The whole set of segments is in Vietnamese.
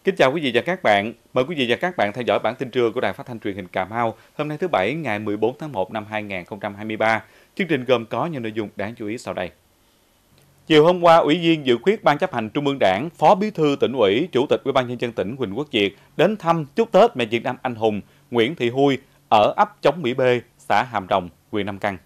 Kính chào quý vị và các bạn. Mời quý vị và các bạn theo dõi bản tin trưa của Đài Phát thanh Truyền hình Cà Mau hôm nay thứ Bảy ngày 14 tháng 1 năm 2023. Chương trình gồm có những nội dung đáng chú ý sau đây. Chiều hôm qua, Ủy viên Dự khuyết Ban Chấp hành Trung ương Đảng, Phó Bí thư Tỉnh ủy, Chủ tịch Ủy ban nhân dân tỉnh Huỳnh Quốc Việt đến thăm chúc Tết mẹ Việt Nam anh hùng Nguyễn Thị Hui ở ấp Chống Mỹ B, xã Hàm Rồng, huyện Nam Căn.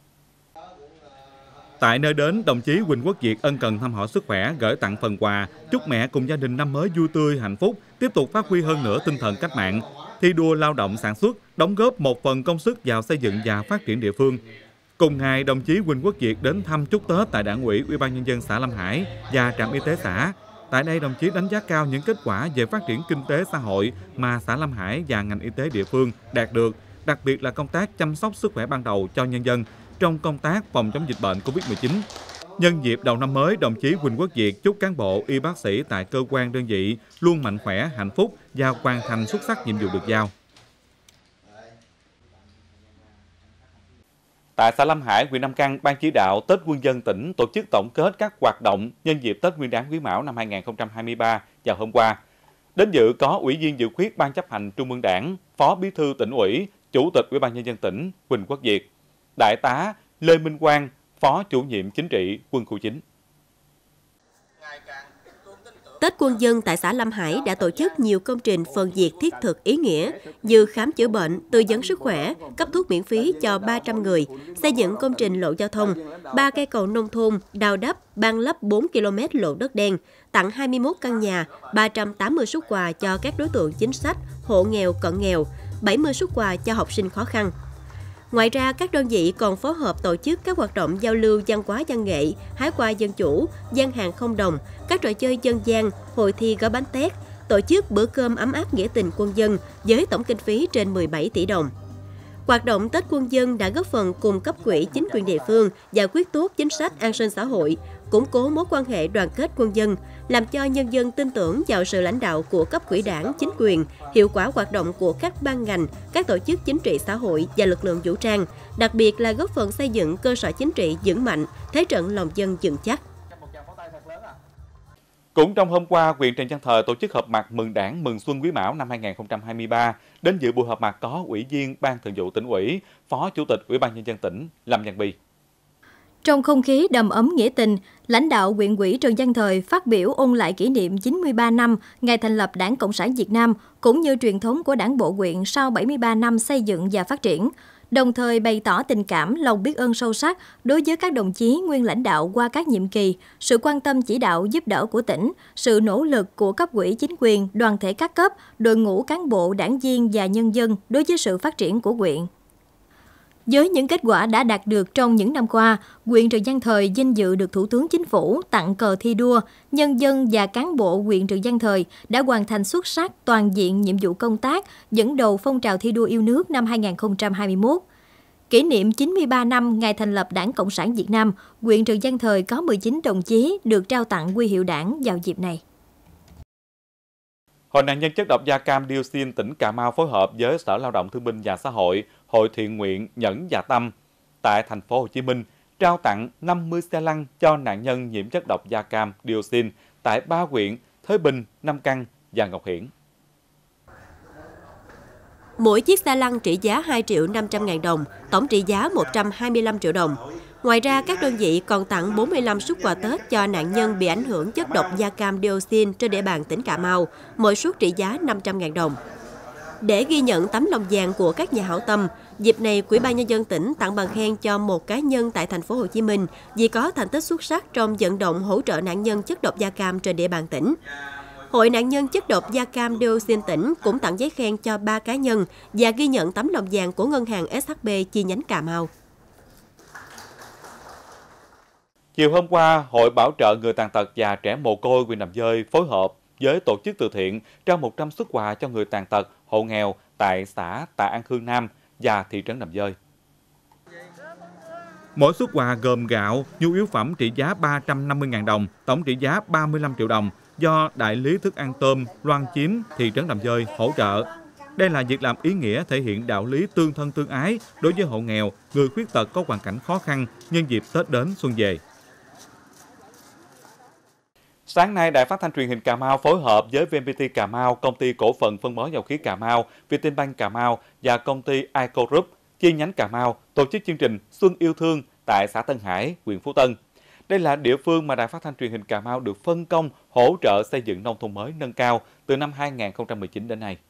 Tại nơi đến, đồng chí Huỳnh Quốc Việt ân cần thăm hỏi sức khỏe, gửi tặng phần quà, chúc mẹ cùng gia đình năm mới vui tươi, hạnh phúc, tiếp tục phát huy hơn nữa tinh thần cách mạng, thi đua lao động sản xuất, đóng góp một phần công sức vào xây dựng và phát triển địa phương. Cùng ngày, đồng chí Huỳnh Quốc Việt đến thăm chúc Tết tại Đảng ủy, Ủy ban nhân dân xã Lâm Hải và trạm y tế xã. Tại đây, đồng chí đánh giá cao những kết quả về phát triển kinh tế xã hội mà xã Lâm Hải và ngành y tế địa phương đạt được, đặc biệt là công tác chăm sóc sức khỏe ban đầu cho nhân dân trong công tác phòng chống dịch bệnh Covid-19. Nhân dịp đầu năm mới, đồng chí Huỳnh Quốc Việt chúc cán bộ, y bác sĩ tại cơ quan đơn vị luôn mạnh khỏe, hạnh phúc và hoàn thành xuất sắc nhiệm vụ được giao. Tại xã Lâm Hải, huyện Nam Căn, Ban chỉ đạo Tết Quân dân tỉnh tổ chức tổng kết các hoạt động nhân dịp Tết Nguyên đán Quý Mão năm 2023 vào hôm qua. Đến dự có Ủy viên Dự khuyết Ban Chấp hành Trung ương Đảng, Phó Bí thư Tỉnh ủy, Chủ tịch Ủy ban nhân dân tỉnh Huỳnh Quốc Việt, Đại tá Lê Minh Quang, Phó Chủ nhiệm Chính trị Quân khu 9. Tết Quân dân tại xã Lâm Hải đã tổ chức nhiều công trình phần việc thiết thực ý nghĩa như khám chữa bệnh, tư vấn sức khỏe, cấp thuốc miễn phí cho 300 người, xây dựng công trình lộ giao thông, 3 cây cầu nông thôn, đào đắp, ban lấp 4 km lộ đất đen, tặng 21 căn nhà, 380 suất quà cho các đối tượng chính sách, hộ nghèo, cận nghèo, 70 suất quà cho học sinh khó khăn. Ngoài ra, các đơn vị còn phối hợp tổ chức các hoạt động giao lưu văn hóa văn nghệ, hái hoa dân chủ, gian hàng không đồng, các trò chơi dân gian, hội thi gói bánh tét, tổ chức bữa cơm ấm áp nghĩa tình quân dân với tổng kinh phí trên 17 tỷ đồng. Hoạt động Tết Quân dân đã góp phần cùng cấp ủy chính quyền địa phương giải quyết tốt chính sách an sinh xã hội, củng cố mối quan hệ đoàn kết quân dân, làm cho nhân dân tin tưởng vào sự lãnh đạo của cấp ủy đảng, chính quyền, hiệu quả hoạt động của các ban ngành, các tổ chức chính trị xã hội và lực lượng vũ trang, đặc biệt là góp phần xây dựng cơ sở chính trị vững mạnh, thế trận lòng dân vững chắc. Cũng trong hôm qua, huyện Trần Văn Thời tổ chức họp mặt mừng Đảng mừng Xuân Quý Mão năm 2023. Đến dự buổi họp mặt có Ủy viên Ban Thường vụ Tỉnh ủy, Phó Chủ tịch Ủy ban nhân dân tỉnh Lâm Văn Bi. Trong không khí đầm ấm nghĩa tình, lãnh đạo huyện ủy Trần Văn Thời phát biểu ôn lại kỷ niệm 93 năm ngày thành lập Đảng Cộng sản Việt Nam, cũng như truyền thống của Đảng bộ huyện sau 73 năm xây dựng và phát triển. Đồng thời bày tỏ tình cảm, lòng biết ơn sâu sắc đối với các đồng chí nguyên lãnh đạo qua các nhiệm kỳ, sự quan tâm chỉ đạo giúp đỡ của tỉnh, sự nỗ lực của cấp ủy chính quyền, đoàn thể các cấp, đội ngũ cán bộ, đảng viên và nhân dân đối với sự phát triển của huyện. Với những kết quả đã đạt được trong những năm qua, huyện Trần Văn Thời vinh dự được Thủ tướng Chính phủ tặng cờ thi đua, nhân dân và cán bộ huyện Trần Văn Thời đã hoàn thành xuất sắc toàn diện nhiệm vụ công tác, dẫn đầu phong trào thi đua yêu nước năm 2021. Kỷ niệm 93 năm ngày thành lập Đảng Cộng sản Việt Nam, huyện Trần Văn Thời có 19 đồng chí được trao tặng huy hiệu Đảng vào dịp này. Hội nạn nhân chất độc da cam dioxin tỉnh Cà Mau phối hợp với Sở Lao động Thương binh và Xã hội, Hội thiện nguyện Nhẫn và Tâm tại thành phố Hồ Chí Minh trao tặng 50 xe lăn cho nạn nhân nhiễm chất độc da cam dioxin tại 3 huyện Thới Bình, Nam Căn và Ngọc Hiển. Mỗi chiếc xe lăn trị giá 2.500.000 đồng, tổng trị giá 125 triệu đồng. Ngoài ra, các đơn vị còn tặng 45 suất quà Tết cho nạn nhân bị ảnh hưởng chất độc da cam dioxin trên địa bàn tỉnh Cà Mau, mỗi suất trị giá 500.000 đồng. Để ghi nhận tấm lòng vàng của các nhà hảo tâm, dịp này Ủy ban nhân dân tỉnh tặng bằng khen cho một cá nhân tại thành phố Hồ Chí Minh vì có thành tích xuất sắc trong vận động hỗ trợ nạn nhân chất độc da cam trên địa bàn tỉnh. Hội nạn nhân chất độc da cam dioxin tỉnh cũng tặng giấy khen cho 3 cá nhân và ghi nhận tấm lòng vàng của ngân hàng SHB chi nhánh Cà Mau. Chiều hôm qua, Hội Bảo trợ người tàn tật và trẻ mồ côi huyện Đầm Dơi phối hợp với tổ chức từ thiện trao 100 suất quà cho người tàn tật, hộ nghèo tại xã Tạ An Khương Nam và thị trấn Đầm Dơi. Mỗi suất quà gồm gạo, nhu yếu phẩm trị giá 350.000 đồng, tổng trị giá 35 triệu đồng do Đại lý thức ăn tôm Loan Chiếm, thị trấn Đầm Dơi hỗ trợ. Đây là việc làm ý nghĩa thể hiện đạo lý tương thân tương ái đối với hộ nghèo, người khuyết tật có hoàn cảnh khó khăn nhân dịp Tết đến xuân về. Sáng nay, Đài Phát thanh Truyền hình Cà Mau phối hợp với VNPT Cà Mau, Công ty Cổ phần Phân bón Dầu khí Cà Mau, Vietinbank Cà Mau và Công ty Ico Group chi nhánh Cà Mau tổ chức chương trình Xuân Yêu Thương tại xã Tân Hải, huyện Phú Tân. Đây là địa phương mà Đài Phát thanh Truyền hình Cà Mau được phân công hỗ trợ xây dựng nông thôn mới nâng cao từ năm 2019 đến nay.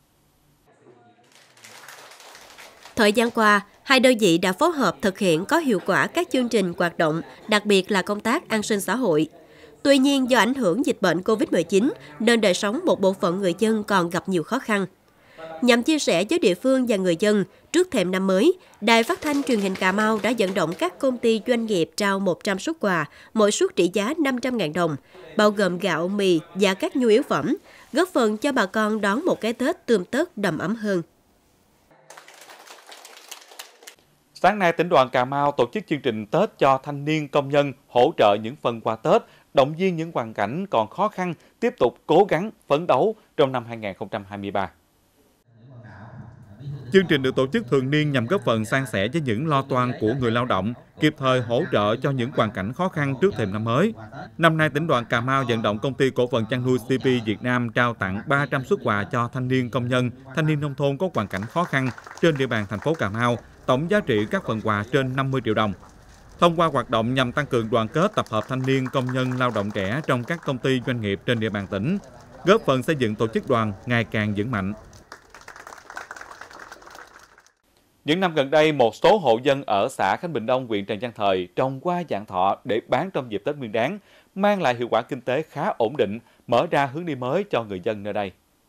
Thời gian qua, hai đơn vị đã phối hợp thực hiện có hiệu quả các chương trình hoạt động, đặc biệt là công tác an sinh xã hội. Tuy nhiên, do ảnh hưởng dịch bệnh COVID-19, nên đời sống một bộ phận người dân còn gặp nhiều khó khăn. Nhằm chia sẻ với địa phương và người dân, trước thềm năm mới, Đài Phát thanh Truyền hình Cà Mau đã vận động các công ty doanh nghiệp trao 100 suất quà, mỗi suất trị giá 500.000 đồng, bao gồm gạo, mì và các nhu yếu phẩm, góp phần cho bà con đón một cái Tết tươm tất đầm ấm hơn. Sáng nay, tỉnh đoàn Cà Mau tổ chức chương trình Tết cho thanh niên công nhân, hỗ trợ những phần quà Tết, động viên những hoàn cảnh còn khó khăn, tiếp tục cố gắng phấn đấu trong năm 2023. Chương trình được tổ chức thường niên nhằm góp phần san sẻ với những lo toan của người lao động, kịp thời hỗ trợ cho những hoàn cảnh khó khăn trước thềm năm mới. Năm nay, tỉnh đoàn Cà Mau vận động Công ty Cổ phần Chăn nuôi CP Việt Nam trao tặng 300 suất quà cho thanh niên công nhân, thanh niên nông thôn có hoàn cảnh khó khăn trên địa bàn thành phố Cà Mau, tổng giá trị các phần quà trên 50 triệu đồng. Thông qua hoạt động nhằm tăng cường đoàn kết tập hợp thanh niên công nhân lao động trẻ trong các công ty doanh nghiệp trên địa bàn tỉnh, góp phần xây dựng tổ chức đoàn ngày càng vững mạnh. Những năm gần đây, một số hộ dân ở xã Khánh Bình Đông, huyện Trần Văn Thời trồng hoa vạn thọ để bán trong dịp Tết Nguyên Đán, mang lại hiệu quả kinh tế khá ổn định, mở ra hướng đi mới cho người dân nơi đây.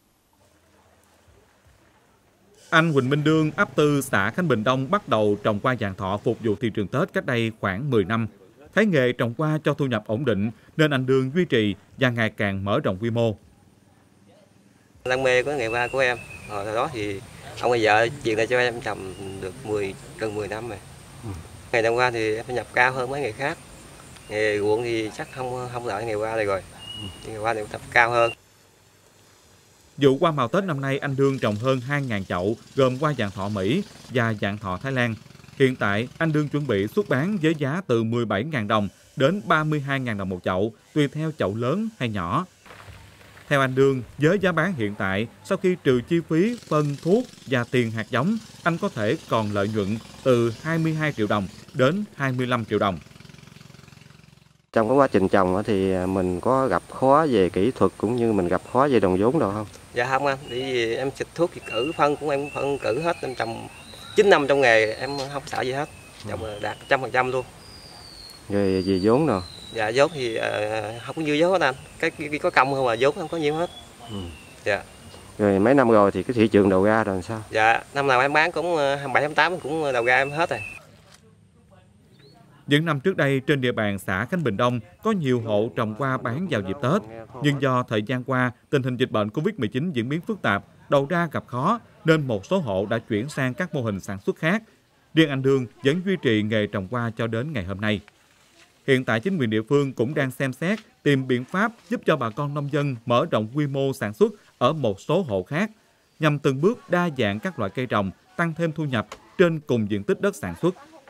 Anh Huỳnh Minh Đương, ấp Tư, xã Khánh Bình Đông bắt đầu trồng hoa vạn thọ phục vụ thị trường Tết cách đây khoảng 10 năm. Thấy nghề trồng hoa cho thu nhập ổn định nên anh Đương duy trì và ngày càng mở rộng quy mô. Đam mê của nghề hoa của em, hồi đó thì ông bà vợ chuyện này cho em trồng được gần 10 năm rồi. Nghề trồng hoa thì em thu nhập cao hơn mấy nghề khác. Nghề ruộng thì chắc không lại nghề hoa này rồi. Nghề hoa thì thu nhập cao hơn. Vụ hoa màu Tết năm nay, anh Đương trồng hơn 2.000 chậu, gồm hoa vạn thọ Mỹ và vạn thọ Thái Lan. Hiện tại, anh Đương chuẩn bị xuất bán với giá từ 17.000 đồng đến 32.000 đồng một chậu, tùy theo chậu lớn hay nhỏ. Theo anh Đương, với giá bán hiện tại, sau khi trừ chi phí, phân, thuốc và tiền hạt giống, anh có thể còn lợi nhuận từ 22 triệu đồng đến 25 triệu đồng. Trong cái quá trình trồng thì mình có gặp khó về kỹ thuật cũng như mình gặp khó về đồng vốn đâu không? Dạ không anh, bởi vì em xịt thuốc thì cử phân cũng em phân cử hết, em trồng 9 năm trong nghề em không sợ gì hết, trồng đạt 100% luôn. Rồi về vốn rồi? Dạ vốn thì không có dư vốn hết anh, cái có công không mà vốn không có nhiều hết. Dạ. Rồi mấy năm rồi thì cái thị trường đầu ra rồi sao? Dạ, năm nào em bán cũng 27-28 cũng đầu ra em hết rồi. Những năm trước đây, trên địa bàn xã Khánh Bình Đông có nhiều hộ trồng hoa bán vào dịp Tết. Nhưng do thời gian qua, tình hình dịch bệnh Covid-19 diễn biến phức tạp, đầu ra gặp khó, nên một số hộ đã chuyển sang các mô hình sản xuất khác. Riêng anh Đương vẫn duy trì nghề trồng hoa cho đến ngày hôm nay. Hiện tại, chính quyền địa phương cũng đang xem xét, tìm biện pháp giúp cho bà con nông dân mở rộng quy mô sản xuất ở một số hộ khác, nhằm từng bước đa dạng các loại cây trồng, tăng thêm thu nhập trên cùng diện tích đất sản xuất.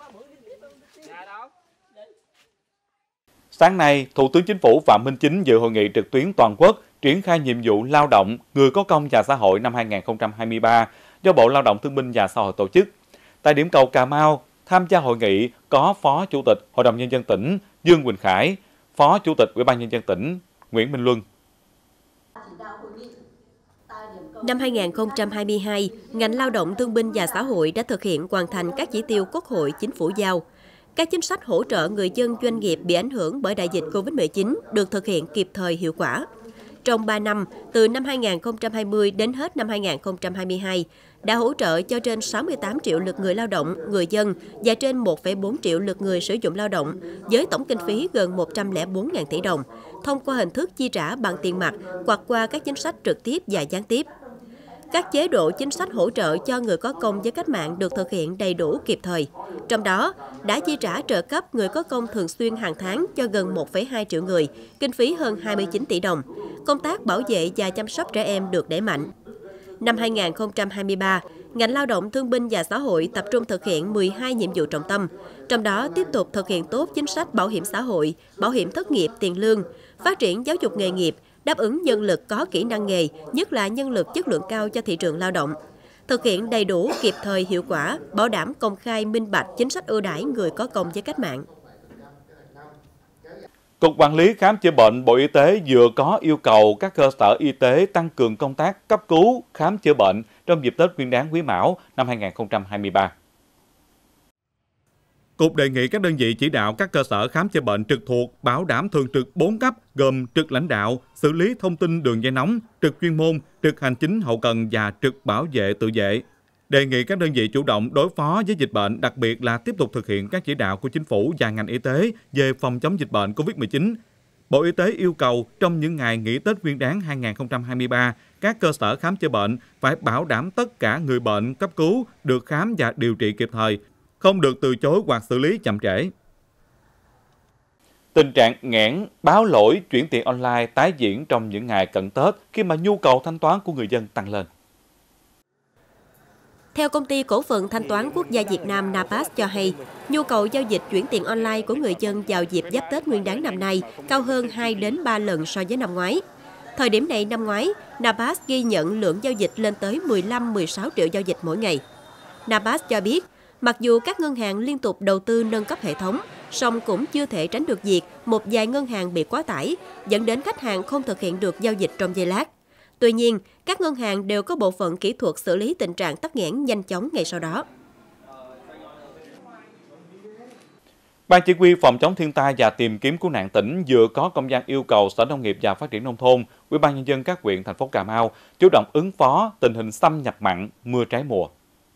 Sáng nay, Thủ tướng Chính phủ Phạm Minh Chính dự hội nghị trực tuyến toàn quốc triển khai nhiệm vụ lao động, người có công và xã hội năm 2023 do Bộ Lao động Thương binh và Xã hội tổ chức. Tại điểm cầu Cà Mau, tham gia hội nghị có Phó Chủ tịch Hội đồng Nhân dân tỉnh Dương Quỳnh Khải, Phó Chủ tịch Ủy ban Nhân dân tỉnh Nguyễn Minh Luân. Năm 2022, ngành lao động thương binh và xã hội đã thực hiện hoàn thành các chỉ tiêu Quốc hội Chính phủ giao. Các chính sách hỗ trợ người dân doanh nghiệp bị ảnh hưởng bởi đại dịch Covid-19 được thực hiện kịp thời hiệu quả. Trong 3 năm, từ năm 2020 đến hết năm 2022, đã hỗ trợ cho trên 68 triệu lượt người lao động, người dân và trên 1,4 triệu lượt người sử dụng lao động, với tổng kinh phí gần 104.000 tỷ đồng, thông qua hình thức chi trả bằng tiền mặt hoặc qua các chính sách trực tiếp và gián tiếp. Các chế độ chính sách hỗ trợ cho người có công với cách mạng được thực hiện đầy đủ kịp thời. Trong đó, đã chi trả trợ cấp người có công thường xuyên hàng tháng cho gần 1,2 triệu người, kinh phí hơn 29 tỷ đồng. Công tác bảo vệ và chăm sóc trẻ em được đẩy mạnh. Năm 2023, ngành lao động thương binh và xã hội tập trung thực hiện 12 nhiệm vụ trọng tâm, trong đó tiếp tục thực hiện tốt chính sách bảo hiểm xã hội, bảo hiểm thất nghiệp, tiền lương, phát triển giáo dục nghề nghiệp, đáp ứng nhân lực có kỹ năng nghề, nhất là nhân lực chất lượng cao cho thị trường lao động. Thực hiện đầy đủ, kịp thời, hiệu quả, bảo đảm công khai, minh bạch chính sách ưu đãi người có công với cách mạng. Cục Quản lý Khám chữa bệnh Bộ Y tế vừa có yêu cầu các cơ sở y tế tăng cường công tác cấp cứu, khám chữa bệnh trong dịp Tết Nguyên đán Quý Mão năm 2023. Cục đề nghị các đơn vị chỉ đạo các cơ sở khám chữa bệnh trực thuộc bảo đảm thường trực 4 cấp gồm trực lãnh đạo, xử lý thông tin đường dây nóng, trực chuyên môn, trực hành chính hậu cần và trực bảo vệ tự vệ. Đề nghị các đơn vị chủ động đối phó với dịch bệnh, đặc biệt là tiếp tục thực hiện các chỉ đạo của Chính phủ và ngành y tế về phòng chống dịch bệnh COVID-19. Bộ Y tế yêu cầu trong những ngày nghỉ Tết Nguyên đán 2023, các cơ sở khám chữa bệnh phải bảo đảm tất cả người bệnh cấp cứu được khám và điều trị kịp thời, không được từ chối hoặc xử lý chậm trễ. Tình trạng nghẽn, báo lỗi, chuyển tiền online tái diễn trong những ngày cận Tết khi mà nhu cầu thanh toán của người dân tăng lên. Theo Công ty Cổ phần Thanh toán Quốc gia Việt Nam NAPAS cho hay, nhu cầu giao dịch chuyển tiền online của người dân vào dịp Giáp Tết Nguyên đán năm nay cao hơn 2 đến 3 lần so với năm ngoái. Thời điểm này năm ngoái, NAPAS ghi nhận lượng giao dịch lên tới 15-16 triệu giao dịch mỗi ngày. NAPAS cho biết, mặc dù các ngân hàng liên tục đầu tư nâng cấp hệ thống, song cũng chưa thể tránh được việc một vài ngân hàng bị quá tải, dẫn đến khách hàng không thực hiện được giao dịch trong giây lát. Tuy nhiên, các ngân hàng đều có bộ phận kỹ thuật xử lý tình trạng tắc nghẽn nhanh chóng ngay sau đó. Ban Chỉ huy Phòng chống thiên tai và tìm kiếm cứu nạn tỉnh vừa có công văn yêu cầu Sở Nông nghiệp và Phát triển Nông thôn, Ủy ban Nhân dân các huyện, thành phố Cà Mau chủ động ứng phó tình hình xâm nhập mặn, mưa trái mùa.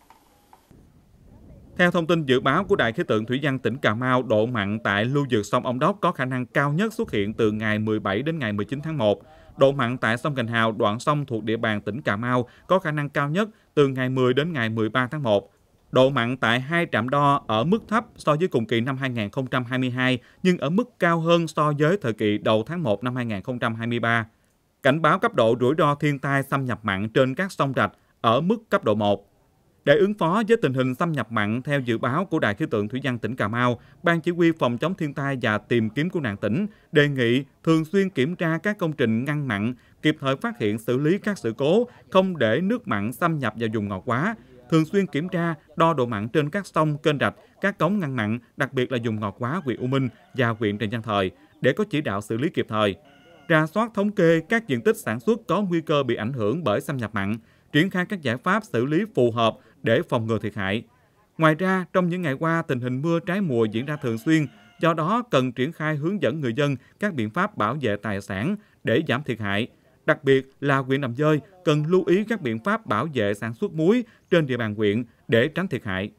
Theo thông tin dự báo của Đài khí tượng thủy văn tỉnh Cà Mau, độ mặn tại lưu vực sông Ông Đốc có khả năng cao nhất xuất hiện từ ngày 17 đến ngày 19 tháng 1. Độ mặn tại sông Gành Hào, đoạn sông thuộc địa bàn tỉnh Cà Mau có khả năng cao nhất từ ngày 10 đến ngày 13 tháng 1. Độ mặn tại hai trạm đo ở mức thấp so với cùng kỳ năm 2022 nhưng ở mức cao hơn so với thời kỳ đầu tháng 1 năm 2023. Cảnh báo cấp độ rủi ro thiên tai xâm nhập mặn trên các sông rạch ở mức cấp độ 1. Để ứng phó với tình hình xâm nhập mặn theo dự báo của Đài khí tượng thủy văn tỉnh Cà Mau, Ban Chỉ huy Phòng chống thiên tai và tìm kiếm cứu nạn tỉnh đề nghị thường xuyên kiểm tra các công trình ngăn mặn, kịp thời phát hiện xử lý các sự cố, không để nước mặn xâm nhập vào vùng ngọt hóa. Thường xuyên kiểm tra, đo độ mặn trên các sông, kênh rạch, các cống ngăn mặn, đặc biệt là vùng ngọt hóa huyện U Minh và huyện Trần Văn Thời để có chỉ đạo xử lý kịp thời. Rà soát thống kê các diện tích sản xuất có nguy cơ bị ảnh hưởng bởi xâm nhập mặn, triển khai các giải pháp xử lý phù hợp để phòng ngừa thiệt hại. Ngoài ra, trong những ngày qua, tình hình mưa trái mùa diễn ra thường xuyên, do đó cần triển khai hướng dẫn người dân các biện pháp bảo vệ tài sản để giảm thiệt hại. Đặc biệt là huyện Đầm Dơi cần lưu ý các biện pháp bảo vệ sản xuất muối trên địa bàn huyện để tránh thiệt hại.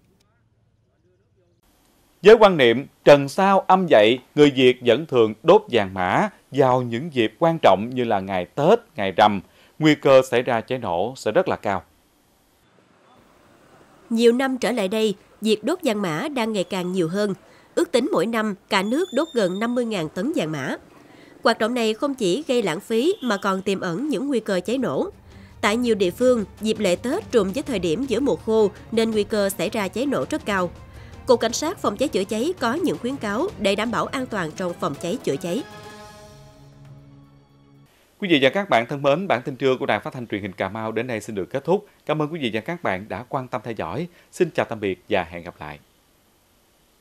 Với quan niệm trần sao âm dậy, người Việt vẫn thường đốt vàng mã vào những dịp quan trọng như là ngày Tết, ngày Rằm, nguy cơ xảy ra cháy nổ sẽ rất là cao. Nhiều năm trở lại đây, việc đốt vàng mã đang ngày càng nhiều hơn. Ước tính mỗi năm, cả nước đốt gần 50.000 tấn vàng mã. Hoạt động này không chỉ gây lãng phí mà còn tiềm ẩn những nguy cơ cháy nổ. Tại nhiều địa phương, dịp lễ Tết trùng với thời điểm giữa mùa khô nên nguy cơ xảy ra cháy nổ rất cao. Cục Cảnh sát Phòng cháy chữa cháy có những khuyến cáo để đảm bảo an toàn trong phòng cháy chữa cháy. Quý vị và các bạn thân mến, bản tin trưa của Đài Phát thanh Truyền hình Cà Mau đến đây xin được kết thúc. Cảm ơn quý vị và các bạn đã quan tâm theo dõi. Xin chào tạm biệt và hẹn gặp lại.